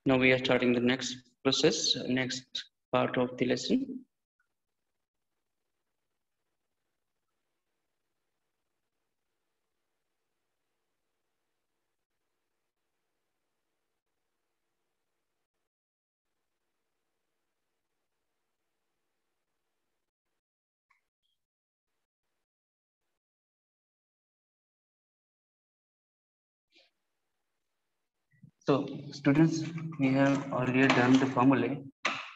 Now we are starting the next process, next part of the lesson. So students, we have earlier done the formulae.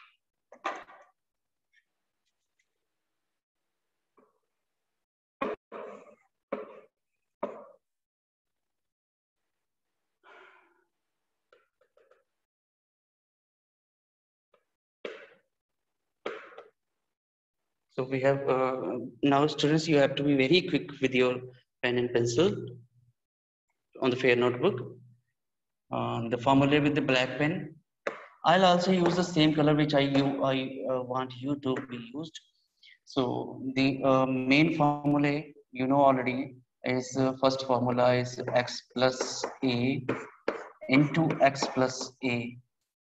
So we have now students, you have to be very quick with your pen and pencil on the fair notebook. The formulae with the black pen. I'll also use the same color which I want you to be used. So the main formulae you know already is first formula is x plus a into x plus a.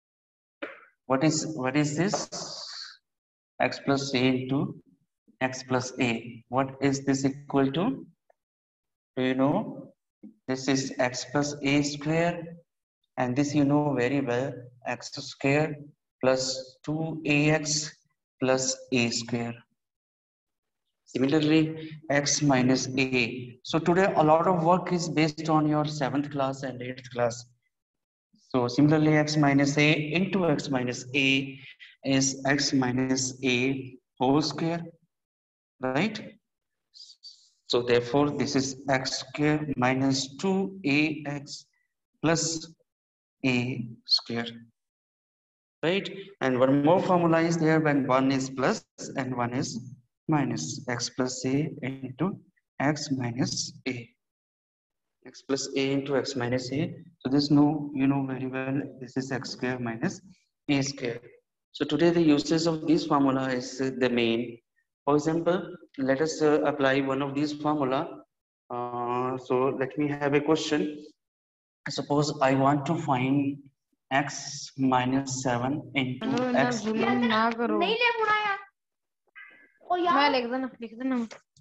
What is this? X plus a into x plus a. What is this equal to? Do you know? This is x plus a square, and this you know very well, x square plus 2ax plus a square. Similarly, x minus a. So today a lot of work is based on your 7th class and 8th class. So similarly, x minus a into x minus a is x minus a whole square, right? So therefore, this is x square minus 2ax plus a square, right? And one more formula is there when one is plus and one is minus, x plus a into x minus a. X plus a into x minus a. So this you know very well, this is x square minus a square. So today the uses of this formula is the main. For example, let us apply one of these formula. So let me have a question. Suppose I want to find x minus 7 into x. ना करो नहीं ले मुड़ा यार ओ यार मैं लिख देना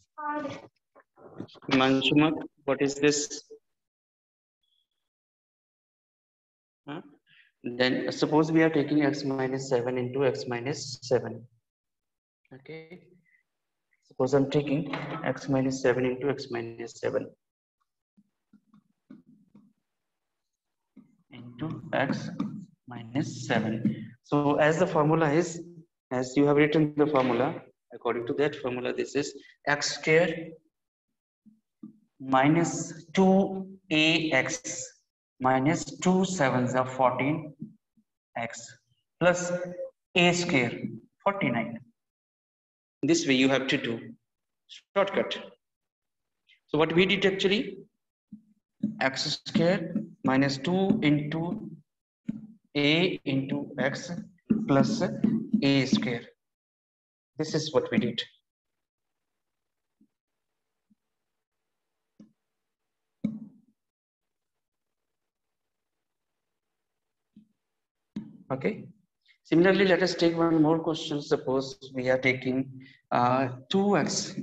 Mansumak, what is this? Huh? Then suppose we are taking x minus 7 into x minus 7. Okay. Suppose I'm taking x minus 7 into x minus 7 into x minus 7. So as the formula is, as you have written the formula, according to that formula, this is x square minus 2ax minus 2 sevens are 14x plus a square 49. This way you have to do shortcut. So what we did actually, x square minus 2 into a into x plus a square. This is what we did. Okay. Similarly, let us take one more question. Suppose we are taking 2x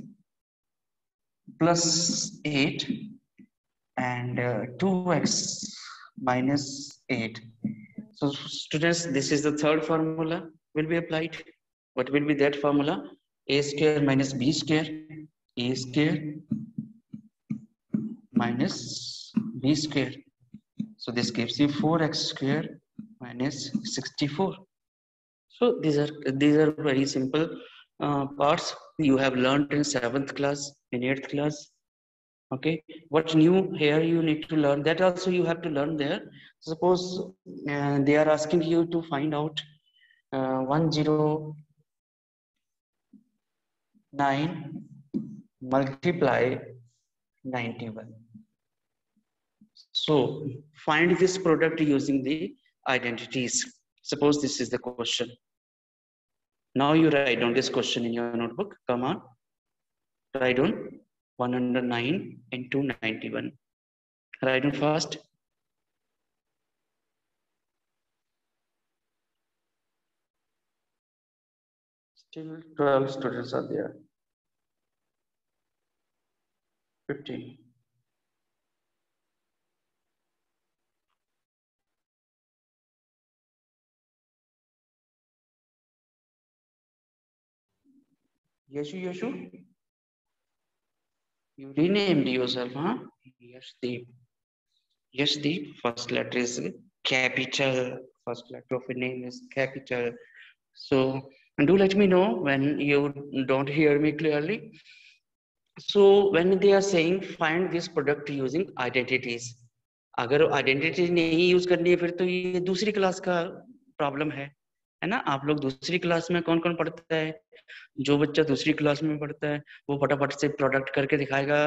plus 8 and 2x minus 8. So students, this is the third formula will be applied. What will be that formula? A square minus b square, a square minus b square. So this gives you 4x square minus 64. So these are very simple parts you have learned in 7th class, in 8th class. Okay, what new here you need to learn, that also you have to learn there. Suppose they are asking you to find out 109 multiply 91. So find this product using the identities. Suppose this is the question. Now you write down this question in your notebook. Come on, write down 109 into 91. Write down fast. Still 12 students are there. 15. Yeshu, you renamed yourself, huh? Yashdeep, first letter is capital. First letter of your name is capital. So, and do let me know when you don't hear me clearly. So, when they are saying find this product using identities, अगर identity नहीं use करनी है फिर तो ये दूसरी class का problem है ना। आप लोग दूसरी क्लास में कौन कौन पढ़ता है? जो बच्चा दूसरी क्लास में पढ़ता है वो फटाफट से प्रोडक्ट करके दिखाएगा।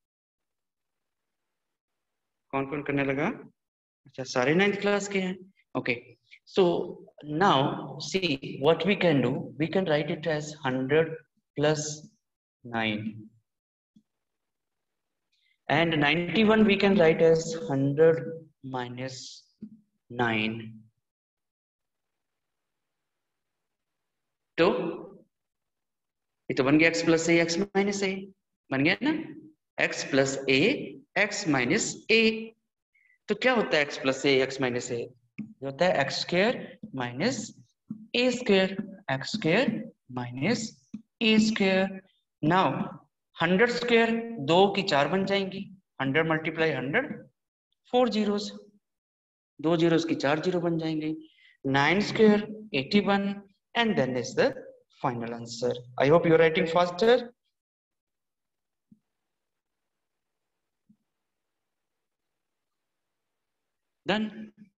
कौन कौन करने लगा? अच्छा, सारे 9th क्लास के हैं। Okay, so now see what we can do, we can write it as 100 plus 9 and 91 we can write as 100 minus 9. तो ये तो बन गया x plus a x minus a, बन गया ना, x plus a x minus a। तो क्या होता है x plus a x minus a? ये होता है x square minus a square, x square minus a square। Now 100 square 2 की 4 बन जाएंगी, 100 multiply 100 4 zeros, 2 zeros की 4 जीरो बन जाएंगे। 9 square 81 and then is the final answer. I hope you're writing faster. Done.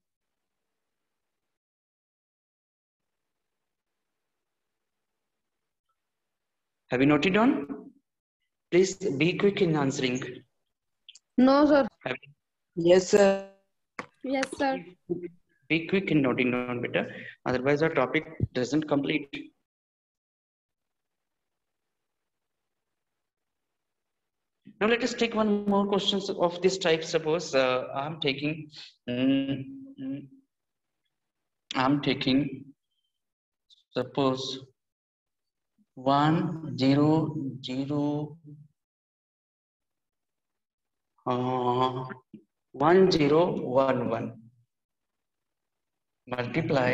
Have you noted down? Please be quick in answering. No, sir. Yes, sir. Yes, sir. Be quick in noting down, beta. Otherwise, our topic doesn't complete. Now, let us take one more question of this type. Suppose I'm taking, suppose 1 0 0 1 0 1 1 multiply.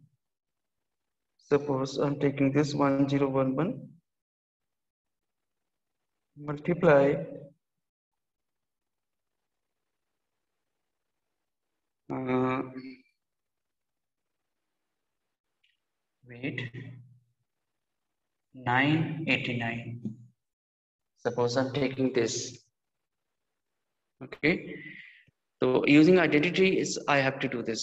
Suppose I'm taking this 1 0 1 1 multiply wait 989. Suppose I'm taking this. Okay, so using identity is I have to do this.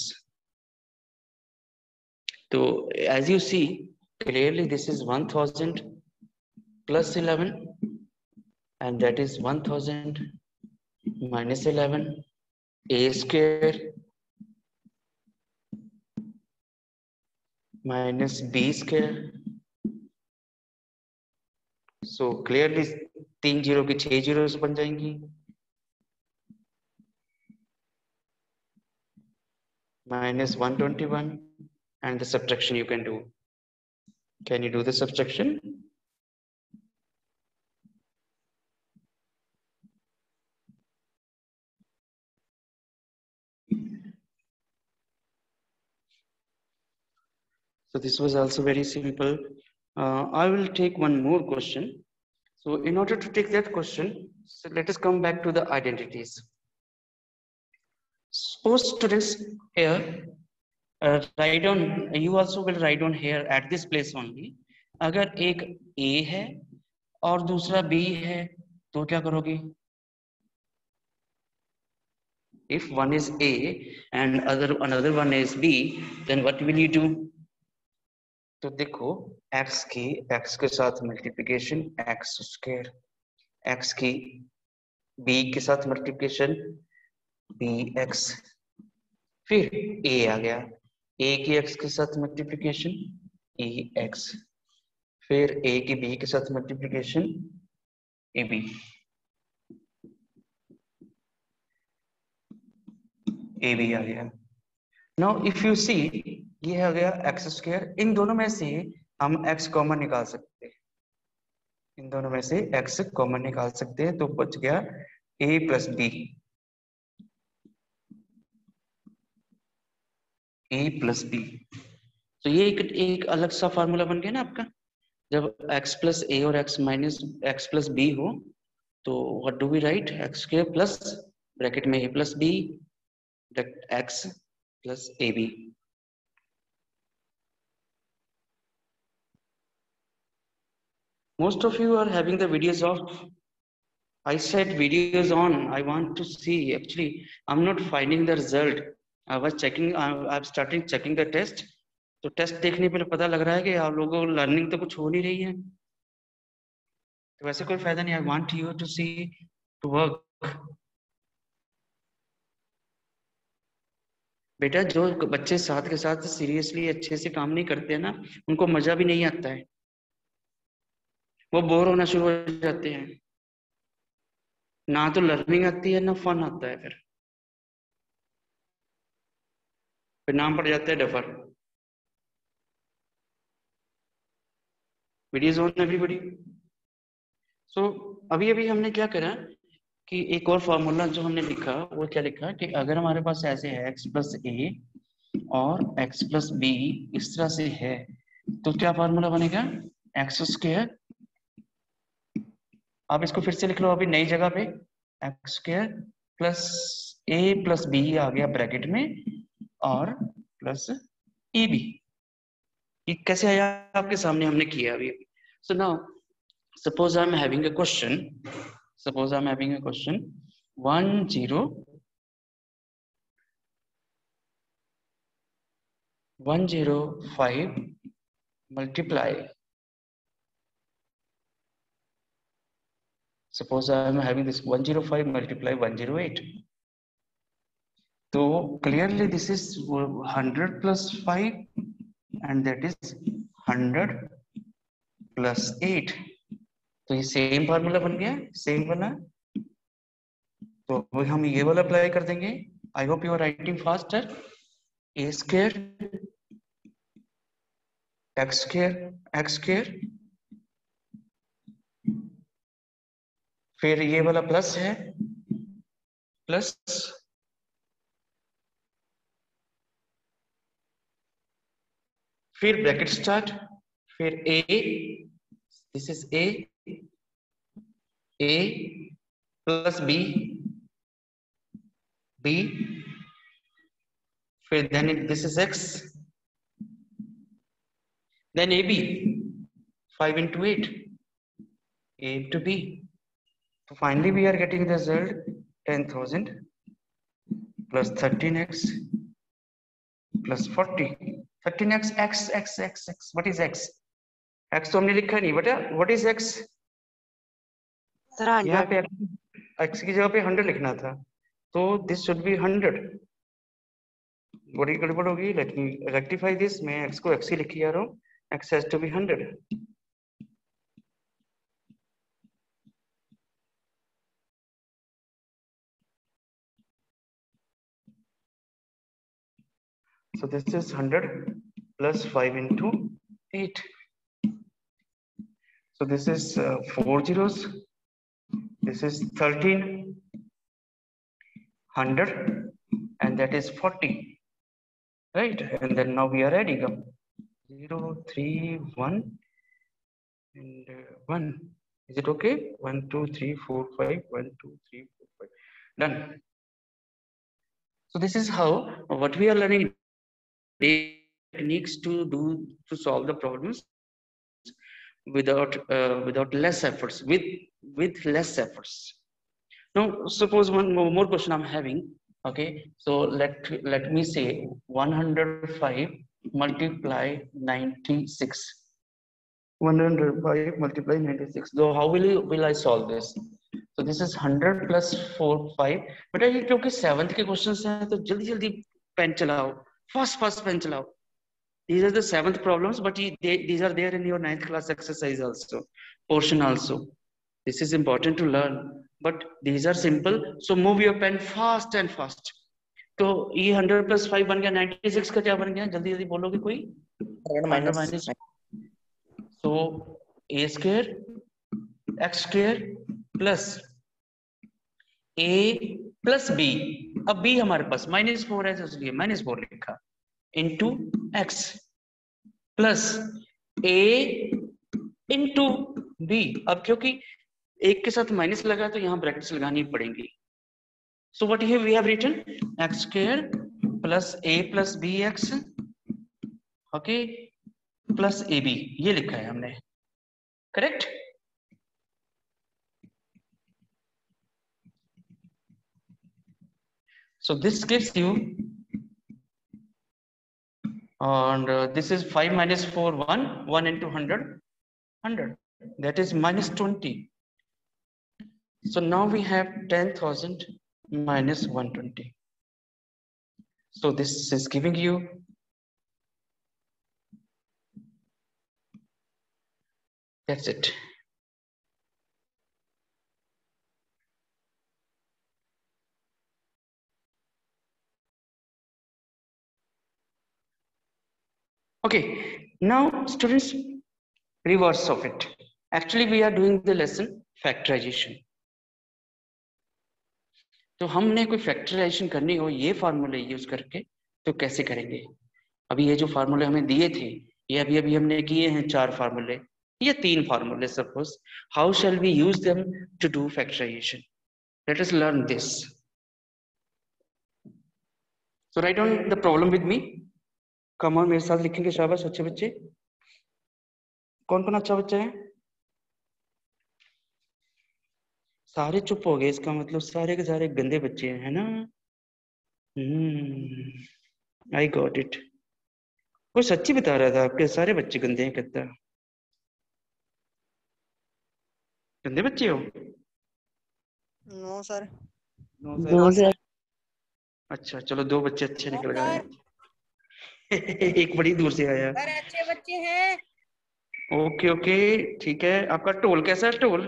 So as you see clearly, this is 1000 plus 11 and that is 1000 minus 11 a square minus b square. So clearly 3 zero की 6 zeros बन जाएंगी, minus 121 and the subtraction you can do. Can you do the subtraction? So this was also very simple. I will take one more question. So in order to take that question, so let us come back to the identities. Suppose students here write down, you also will write down here at this place only. अगर एक A है और दूसरा B है तो क्या करोगे? If one is A and another one is B, then what will you do? तो देखो x के साथ मल्टीप्लिकेशन x स्क्वायर, x की b के साथ मल्टीप्लिकेशन bx, फिर a आ गया, a की x के साथ मल्टीप्लिकेशन ax, फिर a की b के साथ मल्टीप्लिकेशन ab, ab आ गया। नाउ इफ यू सी ये आ गया एक्स स्क्वायर, इन दोनों में से हम x कॉमन निकाल सकते हैं, इन दोनों में से x कॉमन निकाल सकते हैं, तो बच गया a plus B, a plus B. तो ये एक अलग सा फार्मूला बन गया ना आपका। जब x प्लस ए और x minus x plus B हो तो what do we write, X square plus bracket में a प्लस बी x plus A B. Most of you are having the videos off. I said videos on. I want to see. Actually, I'm not finding the result. I was checking. I've started checking the test. तो test देखने पे पता लग रहा है कि आप लोगों को लर्निंग तो कुछ हो नहीं रही है, तो वैसे कोई फायदा नहीं। I want you to see to work. बेटा जो बच्चे साथ के साथ सीरियसली अच्छे से काम नहीं करते हैं ना, उनको मजा भी नहीं आता है, वो बोर होना शुरू हो जाते हैं, ना तो लर्निंग आती है ना फन आता है, फिर नाम पड़ जाता है duffer. Videos on everybody. So अभी अभी हमने क्या करा कि एक और फॉर्मूला जो हमने लिखा वो क्या लिखा कि अगर हमारे पास ऐसे है x प्लस ए और x प्लस बी इस तरह से है, तो क्या फॉर्मूला बनेगा, एक्स स्क्वायर। आप इसको फिर से लिख लो अभी नई जगह पे, X square plus A plus B आ गया ब्रैकेट में और प्लस ए बी। ये कैसे आया आपके सामने, हमने किया अभी। So now suppose I'm having a question, suppose I'm having a question 105 multiply, suppose I'm having this 105 multiply 108, so clearly this is 100 plus 5 and that is 100 plus 8, तो ये सेम फार्मूला बन गया, सेम बना। तो अभी हम ये वाला अप्लाई कर देंगे। I hope you are writing faster. A square X square फिर ये वाला प्लस है, प्लस फिर ब्रैकेट स्टार्ट, फिर A, this is A plus B, B, फिर then this is X, then A B 5 into 8, a into b. So finally we are getting the result 10,000 plus 13x plus 40, 13x x, what is x? x तो हमने लिखा नहीं बेटा, what is x? यहाँ पे x की जगह पे 100 लिखना था, तो this should be 100। बड़ी गड़बड़ होगी, let me rectify this। मैं x को x ही लिखी जा रहा हूँ, x has to be 100। So this is 100 plus 5 into 8. So this is 4 zeros. This is 13, 100, and that is 40, right? And then now we are adding up 0, 3, 1, and 1. Is it okay? 1, 2, 3, 4, 5. 1, 2, 3, 4, 5. Done. So this is how what we are learning techniques to solve the problems without less efforts, with less efforts. Now suppose one more question I'm having. Okay, so let me say 105 multiply 96, 105 multiply 96. So how will I solve this? So this is 100 plus 4 5। बेटा ये क्योंकि 7th के questions हैं तो जल्दी जल्दी pen चलाओ, fast pen चलाओ। These are the 7th problems, but these are there in your 9th class exercise also, portion also. This is important to learn, but these are simple, so move your pen fast and fast. तो ये 100 plus 5 बन गया 96 का क्या बन गया, जल्दी जल्दी बोलोगे कोई? 100 minus so A square X square plus A plus B. अब बी हमारे पास -4 है, तो इसलिए -4 लिखा, into X plus A into B. अब क्योंकि एक के साथ माइनस लगा तो यहाँ ब्रैकेट्स लगानी पड़ेंगी। So what here we have written X square plus A plus B X, okay, plus A B, ये लिखा है हमने, correct. So this gives you, and this is 5 minus 4, 1 into 100, 100, that is -20. So now we have 10,000 minus 120. So this is giving you that's it. Okay, now students, reverse of it. Actually we are doing the lesson factorization. तो हमने कोई factorisation करनी हो ये फार्मूले use करके तो कैसे करेंगे। अभी ये जो फार्मूले हमें दिए थे, ये अभी हमने किए हैं 4 फार्मूले या 3 फार्मूले suppose. How shall we use them to do factorisation? Let us learn this. So write down the problem with me. Come on, मेरे साथ लिखेंगे, शाबाश अच्छे बच्चे। कौन कौन अच्छा बच्चा है? सारे चुप हो गए, इसका मतलब सारे के सारे गंदे बच्चे हैं, है ना? I got it. वो सच्ची बता रहा था, आपके सारे बच्चे गंदे हैं। कहता गंदे बच्चे हो? No sir. No sir. अच्छा चलो, 2 बच्चे अच्छे निकल गए। एक बड़ी दूर से आया। सर अच्छे बच्चे हैं। ओके ओके ठीक है। आपका ढोल कैसा है? ढोल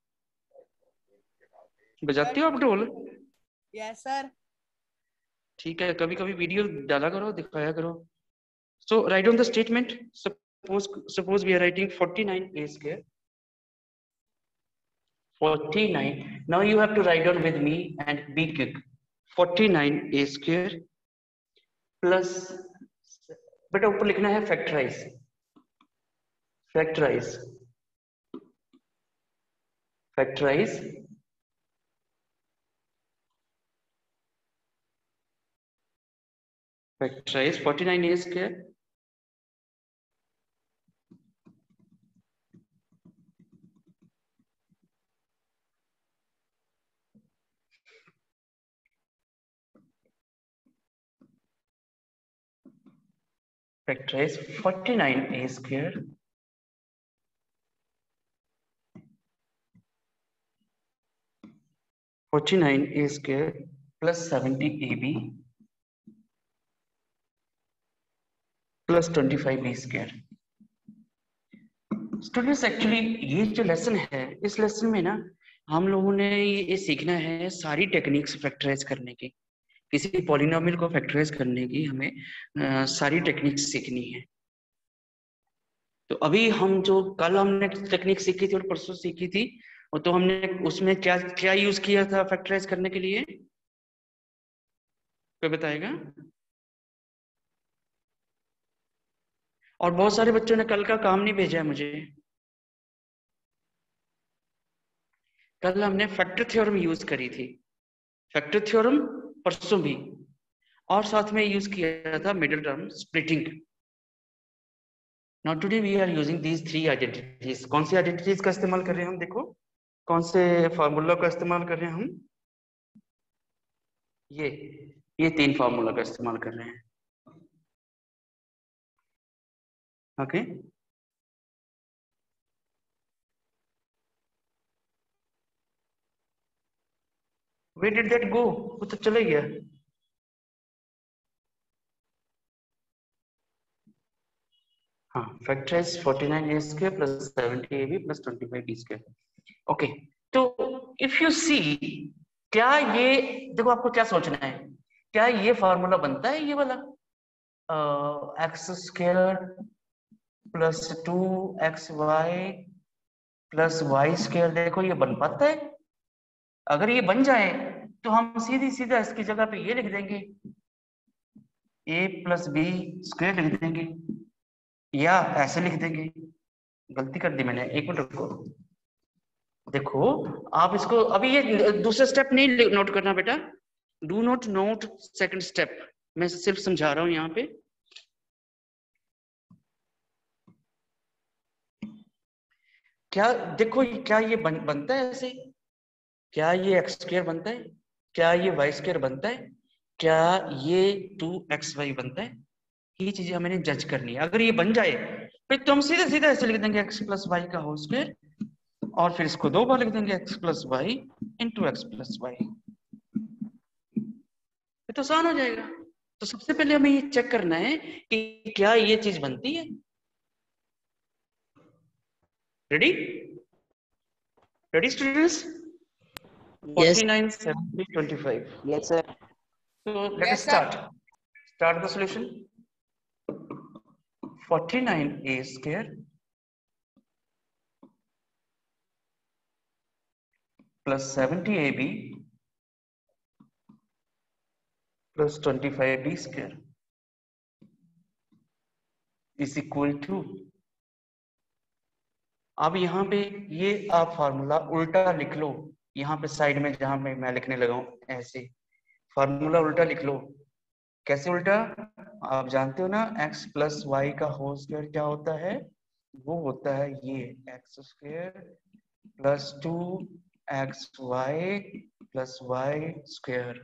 बजाते हो आप? ढोल? Yes sir. ठीक है, कभी कभी वीडियो डाला करो, दिखाया करो। So write on the statement. Suppose we are writing 49 a square, 49। now you have to write down with me and be quick। 49 a square plus, बेटा ऊपर लिखना है factorise, factorise, factorise factorise 49 a square factorize 49 a square plus 70 ab plus 25 b square। Students actually ये जो lesson है, इस lesson में ना हम लोगों ने ये सीखना है सारी टेक्निक्स फैक्टराइज करने की। किसी पॉलिनोमियल को फैक्टराइज करने की हमें सारी टेक्निक्स सीखनी है। तो अभी हम जो कल हमने टेक्निक सीखी थी और परसों सीखी थी, तो हमने उसमें क्या क्या यूज किया था फैक्टराइज करने के लिए? कोई बताएगा? और बहुत सारे बच्चों ने कल का काम नहीं भेजा है मुझे। कल हमने फैक्टर थ्योरम यूज करी थी, फैक्टर थ्योरम परसों भी, और साथ में यूज किया था middle term splitting. Now today we are using these 3 identities. कौन सी आइडेंटिटीज का इस्तेमाल कर रहे हैं हम? देखो कौन से फार्मूला का इस्तेमाल कर रहे हैं हम? ये 3 फार्मूला का इस्तेमाल कर रहे हैं। Okay Where did that go? वो तो चले गया। हाँ, factorise 49 a square plus 70 ab plus 25 b square। Okay, तो इफ यू सी, क्या ये देखो, आपको क्या सोचना है, क्या ये फार्मूला बनता है ये वाला X square plus 2xy plus Y square. देखो ये बन पाता है? अगर ये बन जाए तो हम सीधी सीधा इसकी जगह पे ये लिख देंगे, a प्लस बी स्क्वायर लिख देंगे, या ऐसे लिख देंगे। गलती कर दी मैंने, एक मिनट रुको। देखो आप इसको अभी ये दूसरा स्टेप नहीं नोट करना बेटा, do not note second step, मैं सिर्फ समझा रहा हूं यहाँ पे। क्या देखो, क्या ये बनता है ऐसे? क्या ये एक्स स्क्वायर बनता है? क्या ये वाई स्क्वायर बनता है? क्या ये 2xy बनता है? ये चीजें हमें जज करनी है। अगर ये बन जाए फिर तो हम सीधा सीधा ऐसे लिख देंगे x प्लस वाई का होल स्क्वायर, और फिर इसको 2 बार लिख देंगे x plus Y into X plus Y. ये तो आसान हो जाएगा। तो सबसे पहले हमें ये चेक करना है कि क्या ये चीज बनती है। Ready? Ready students? 49 70 25। Yes, sir. So let us Yes, sir. start the solution. 49a square plus 70ab plus 25b square is equal to, अब यहाँ पे ये आप फार्मूला उल्टा लिख लो, यहाँ पे साइड में जहां पे मैं लिखने लगा हूं ऐसे फार्मूला उल्टा लिख लो। कैसे उल्टा? आप जानते हो ना, x प्लस वाई का होल स्क्वायर क्या होता है? वो होता है ये X square plus 2xy plus Y square.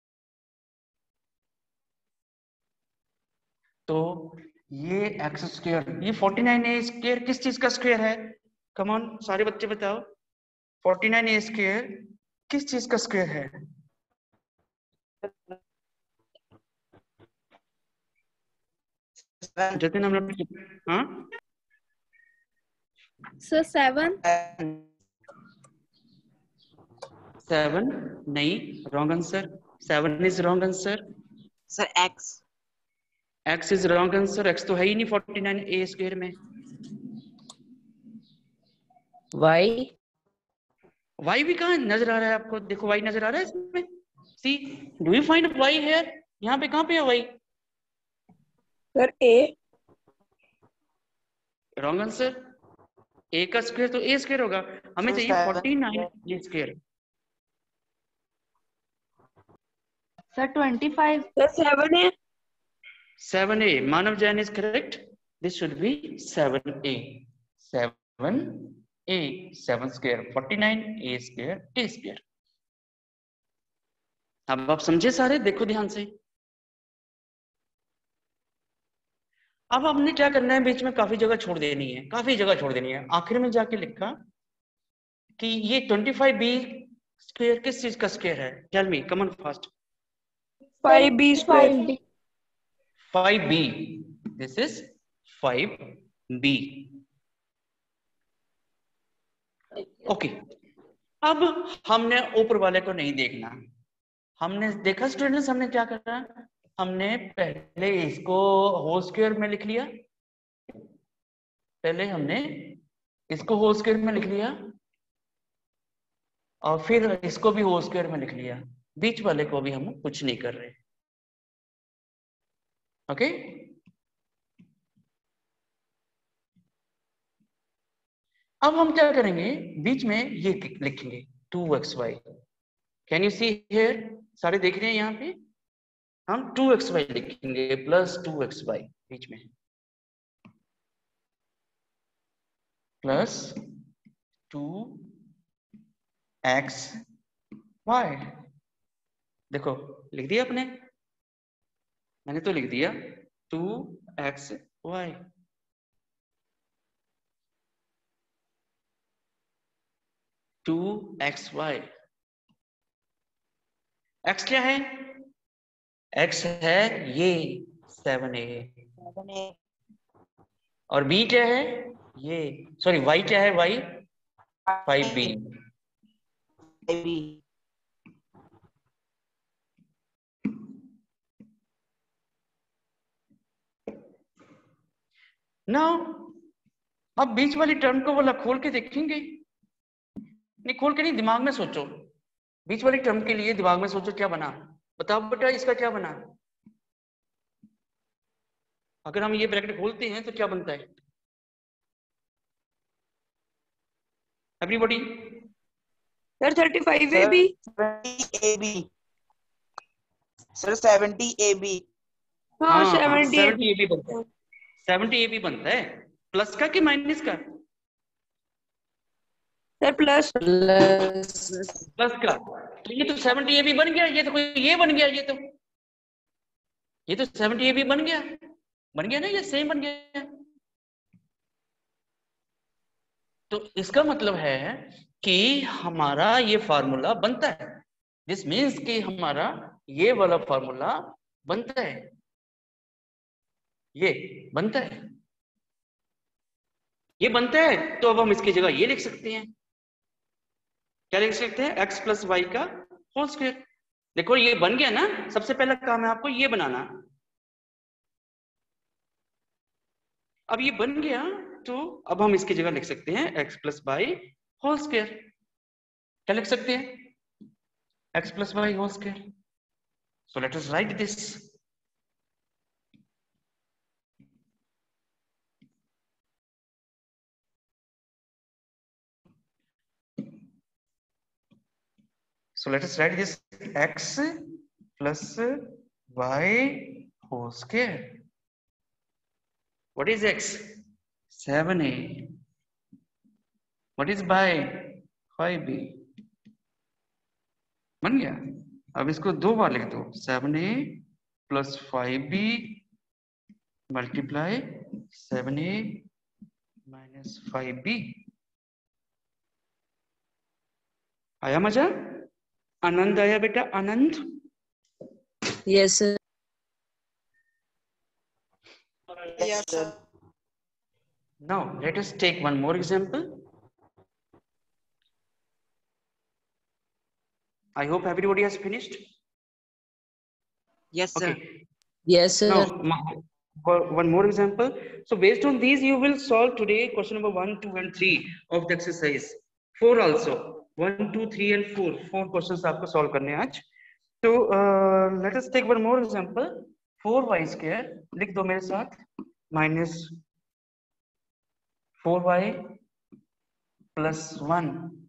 तो ये एक्स स्क्वायर, ये 49a स्क्वायर किस चीज का स्क्वायर है? कम ऑन सारे बच्चे बताओ, 49a स्क्वायर किस चीज का स्क्वायर है? जतिन हम लोग, हाँ सर 7 7 नहीं, wrong answer. 7 is wrong answer. Sir, X. x is wrong answer. x तो है ही नहीं 49a स्क्वायर में। Y. y भी कहाँ नजर आ रहा है आपको? देखो y नजर आ रहा है इसमें। See, do you find y here? यहाँ पे कहाँ पे है y? Sir, A. Wrong answer. a का स्क्वायर तो a स्क्वायर होगा, हमें Sir, चाहिए 7. 49a square. सर 25 Sir, 7 है. 7a, Manav Jain is correct. This should be 7a। 7a, 7 square 49a square a square. अब आप समझे सारे? देखो ध्यान से। अब हमने क्या करना है, बीच में काफी जगह छोड़ देनी है, काफी जगह छोड़ देनी है। आखिर में जाके लिखा कि ये 25b स्क्वायर किस चीज का स्क्वायर है? Tell me, come on fast. 5B square. 5D 5b, दिस इज 5b। ओके, अब हमने ऊपर वाले को नहीं देखना। हमने देखा स्टूडेंट्स, हमने क्या करा, हमने पहले इसको होल स्क्वायर में लिख लिया। पहले हमने इसको होल स्क्वायर में लिख लिया और फिर इसको भी होल स्क्वायर में लिख लिया। बीच वाले को भी हम कुछ नहीं कर रहे। ओके, अब हम क्या करेंगे, बीच में ये लिखेंगे 2xy। Can you see here? सारे देख रहे हैं यहाँ पे? हम 2xy लिखेंगे प्लस 2xy बीच में, प्लस 2xy। देखो लिख दिया आपने? मैंने तो लिख दिया 2xy। x क्या है? x है ये 7a, 7A. और b क्या है? ये, सॉरी y क्या है? y 5b। 5B. नाउ अब बीच वाली टर्म को बोला खोल के देखेंगे, नहीं खोल के नहीं, दिमाग में सोचो। बीच वाली टर्म के लिए दिमाग में सोचो क्या बना, बताओ बेटा इसका क्या बना। अगर हम ये ब्रैकेट खोलते हैं तो क्या बनता है everybody? Sir 35 AB। 70 AB sir 70 AB। हाँ 70 70 AB बनता है, 70 AB बनता है। प्लस का कि माइनस का? Sir plus. प्लस का। तो ये तो 70 AB बन गया, ये तो कोई ये बन गया, ये तो 70 AB बन गया ना, ये सेम बन गया। तो इसका मतलब है कि हमारा ये फार्मूला बनता है। दिस मीन्स कि हमारा ये वाला फार्मूला बनता है, ये बनता है, ये बनता है। तो अब हम इसकी जगह ये लिख सकते हैं, क्या लिख सकते हैं? x प्लस वाई का होल स्क्वायर। देखो ये बन गया ना, सबसे पहला काम है आपको ये बनाना। अब ये बन गया तो अब हम इसकी जगह लिख सकते हैं x plus y whole square. क्या लिख सकते हैं? x plus y whole square. So let us write this. So let us write this x plus y whole square. What is x? 7a. What is y? 5b. बन गया। अब इसको दो बार लिख दो, 7a plus 5b multiply 7a minus 5b। आया मजा? आनंद आया बेटा, Anand? Yes sir. Yes, sir. Now let us take one more example. I hope everybody has finished. Yes, sir. Okay. Yes sir. Now one more example. So based on these you will solve today question number 1, 2 and 3 of the exercise. 4 also. 1, 2, 3 and 4. 4 questions आपको solve करने हैं आज। तो let us take one more example. 4y square लिख दो मेरे साथ, minus 4y plus 1.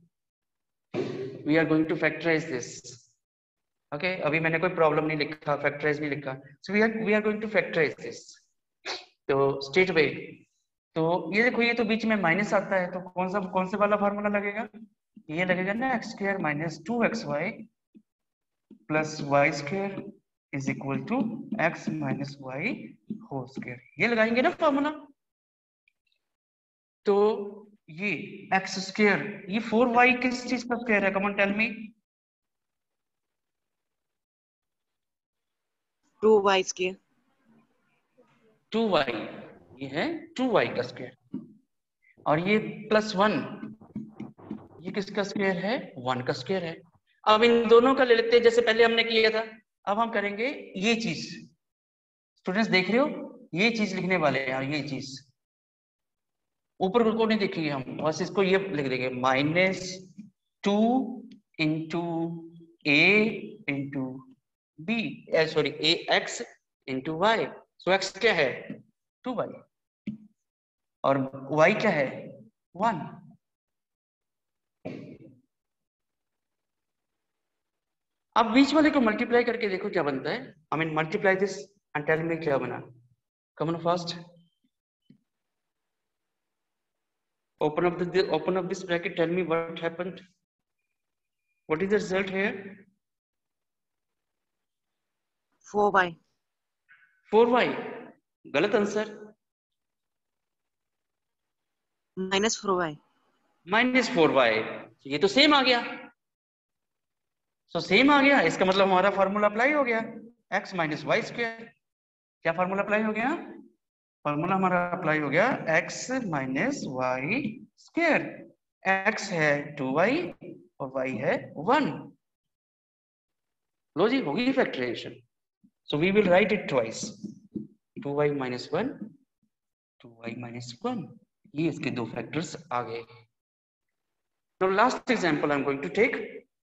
We are going to factorize this. Okay, अभी मैंने कोई प्रॉब्लम नहीं लिखा, फैक्टराइज नहीं लिखा। So we are going to factorize this. तो स्ट्रेट अवे, तो ये देखो ये तो बीच में माइनस आता है, तो कौन से वाला फार्मूला लगेगा? ये लगेगा ना x square minus 2xy plus Y square is equal to x minus y whole square. ये लगाएंगे ना फार्मूला। तो ये x स्क्वायर, ये 4y किस चीज का स्क्वायर है? Come on tell me. 2y square. 2y, ये है 2y का स्क्वायर। और ये प्लस 1, ये किसका स्क्वायर है? 1 का स्क्वायर है। अब इन दोनों का ले लेते हैं जैसे पहले हमने किया था। अब हम करेंगे ये चीज, स्टूडेंट्स देख रहे हो, ये चीज लिखने वाले हैं। ये चीज ऊपर को नहीं देखेंगे हम, बस इसको ये लिख देंगे -2 into a into b, sorry ax into y। So x क्या है? 2y और y क्या है? 1। अब बीच वाले को मल्टीप्लाई करके देखो क्या बनता है। I mean multiply this and tell me क्या बना। Come on fast, open up this bracket, tell me what happened, what is the result here? 4y. 4y गलत आंसर, -4y. -4y। ये तो सेम आ गया। सेम आ गया, इसका मतलब हमारा फार्मूला अप्लाई हो गया, x माइनस वाई स्क्वायर। क्या फार्मूला अप्लाई हो गया? फार्मूला हमारा अप्लाई हो गया x minus y square. x है 2y और y है 1। लो जी, होगी factorisation. So we will write it twice, 2y minus 1, 2y minus 1। ये इसके दो फैक्टर्स आ गए. Now last example I'm going to take.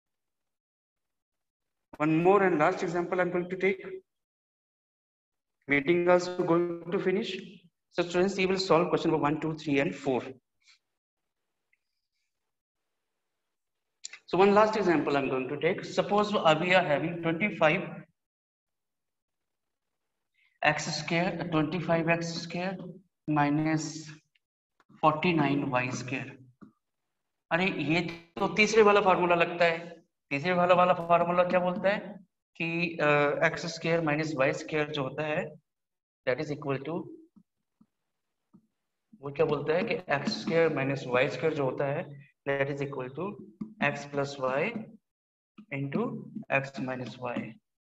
One more and last example I'm going to take. Meeting also going to finish. So students, you will solve question number 1, 2, 3 and 4. So one last example I'm going to take. Suppose we are having 25x square, 25x square minus 49y square. अरे ये तो तीसरे वाला formula लगता है. तीसरे वाला formula क्या बोलता है कि x square minus y square जो होता है दैट इज इक्वल टू, वो क्या बोलता है कि x square minus y square जो होता है that is equal to x plus y into x minus y.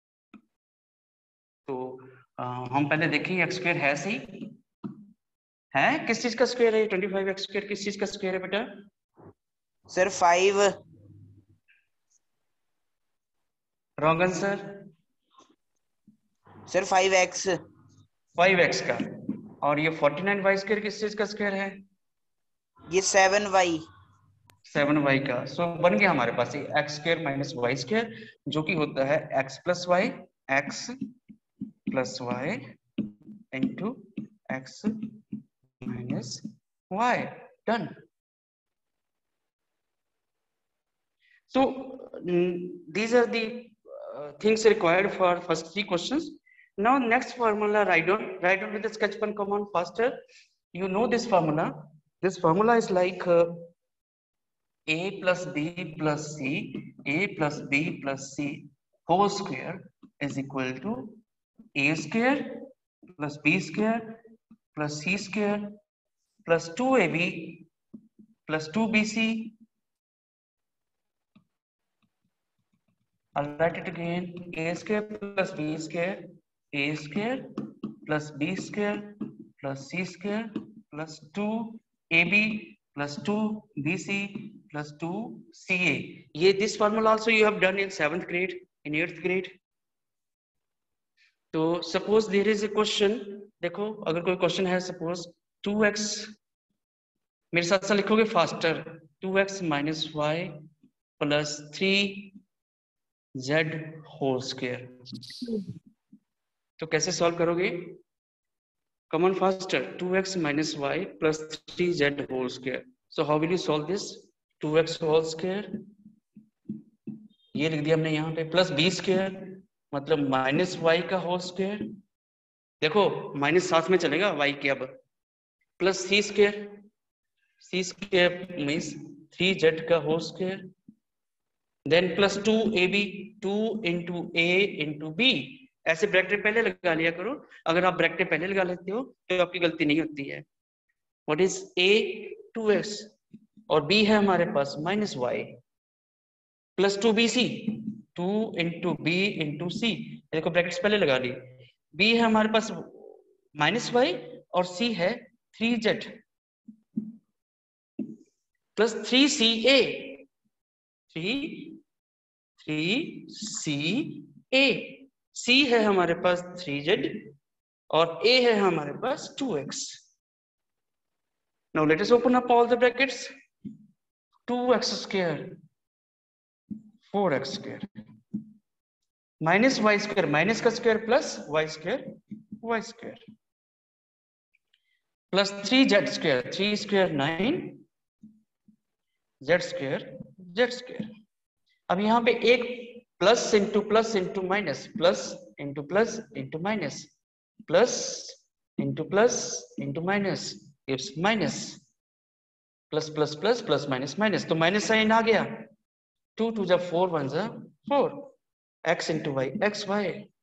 तो हम पहले देखें x स्क्वायर है सही है, किस चीज का स्क्वायर है? 25x स्क्वायर किस चीज का स्क्वायर है बेटा? Sir 5. Wrong answer sir 5x. 5x का. और ये 49y स्क्वायर किस चीज का स्क्वायर है? ये 7y. 7y का. सो बन गया हमारे पास ये x square minus y square जो कि होता है x plus y into x minus y. Done. So these are the things required for first 3 questions. Now next formula, write down with the sketch pen. Come on faster. You know this formula. This formula is like a plus b plus c whole square is equal to a square plus b square plus c square plus 2ab plus 2bc. I'll write it again. A square plus b square, a square plus b square plus c square plus 2ab plus 2bc plus 2ca. This formula also you have done in 7th grade, in 8th grade. So suppose there is a question. देखो अगर कोई question है, suppose 2x, मेरे साथ साथ लिखोगे faster, 2x minus y plus 3z whole square. तो कैसे सॉल्व करोगे? Come on faster. 2x minus y plus 3z whole square. So how will you solve this? 2x whole square ये लिख दिया हमने यहाँ पे, प्लस b square मतलब माइनस y का होल स्क्वायर. देखो माइनस साथ में चलेगा y के. अब plus c square means 3z का whole square. Then plus 2ab, 2 into a into b. ऐसे ब्रैकेट पहले लगा लिया करो. अगर आप ब्रैकेट पहले लगा लेते हो तो आपकी गलती नहीं होती है. What is a? 2x और b है हमारे पास minus y plus 2bc, 2 into b into c. देखो ब्रैकेट्स पहले लगा ली. b है हमारे पास माइनस y और c है 3z plus 3ca, 3ca. c है हमारे पास 3z और a है हमारे पास 2x. Now let us open up all the brackets. 2x square, 4x square minus y square, minus का square plus y square plus 3z square, 3 square 9, z square. अब यहाँ पे एक plus into minus, plus into minus, plus into minus gives minus, plus plus plus plus minus minus. तो minus sign आ गया. 2 2 जा 4 1 जा 4. x into y, x Y